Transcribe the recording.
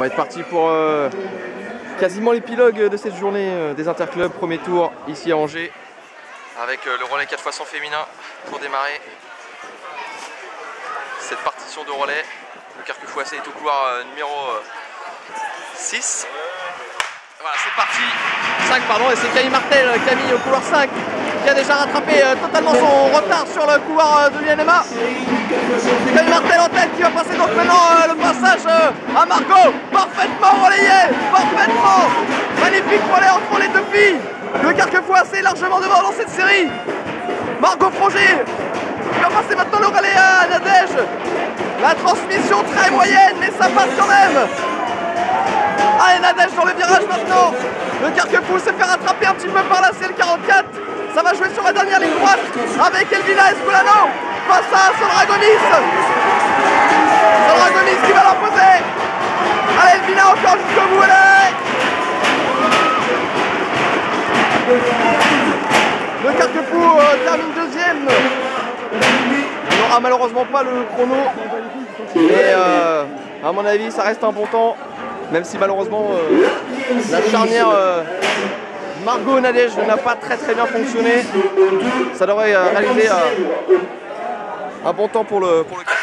va être parti pour quasiment l'épilogue de cette journée des interclubs, premier tour ici à Angers, avec le relais 4x100 féminin pour démarrer cette partition de relais. Le Carquefou-AC est au couloir numéro 6. Voilà, c'est parti. 5 pardon, et c'est Camille Martel, Camille au couloir 5, qui a déjà rattrapé totalement son retard sur le couloir de l'UNMA. C'est Camille Martel en tête qui va passer donc maintenant le passage à Margot. Parfaitement relayé, parfaitement. Magnifique relais entre les deux filles. Le Carquefou-AC est largement devant dans cette série. Margot Froger qui va passer maintenant le relais à Nadège. La transmission très moyenne, mais ça passe quand même. Allez, Nadège dans le virage maintenant. Le Carquefou s'est fait rattraper un petit peu par la CL44. Ça va jouer sur la dernière ligne droite avec Elvina Escolano face à Sandra Gomis. Sandra Gomis qui va l'imposer. Allez, Elvina encore jusqu'au bout. Allez. Le Carquefou termine deuxième. Il n'aura malheureusement pas le chrono. Mais à mon avis, ça reste un bon temps. Même si malheureusement la charnière Margot-Nadège n'a pas très bien fonctionné. Ça devrait réaliser un bon temps pour le